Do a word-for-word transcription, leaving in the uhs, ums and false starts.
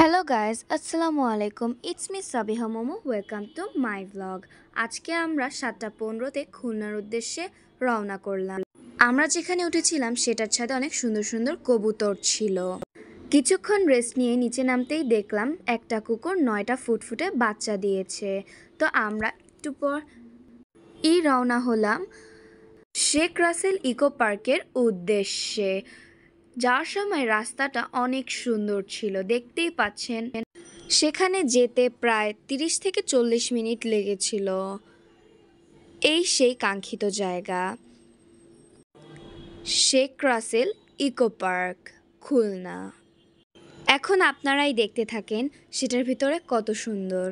Hello guys, আসসালামু আলাইকুম। It's me Sabiha Momo. Welcome to my vlog. আজকে আমরা সাতটা পনেরোতে খুলনার উদ্দেশ্যে রওনা করলাম। আমরা যেখানে উঠেছিলাম সেটার ছাদে অনেক সুন্দর সুন্দর কবুতর ছিল। কিছুক্ষণ রেস্ট নিয়ে নিচে নামতেই দেখলাম একটা কুকুর নয়টা ফুটফুটে বাচ্চা দিয়েছে। তো আমরা একটু পর ই রওনা হলাম শেখ রাসেল ইকো পার্কের উদ্দেশ্যে। যাওয়ার সময় রাস্তাটা অনেক সুন্দর ছিল, দেখতেই পাচ্ছেন। সেখানে যেতে প্রায় তিরিশ থেকে চল্লিশ মিনিট লেগেছিল। এই সেই কাঙ্ক্ষিত জায়গা, শেখ রাসেল ইকো পার্ক, খুলনা। এখন আপনারাই দেখতে থাকেন সেটার ভিতরে কত সুন্দর।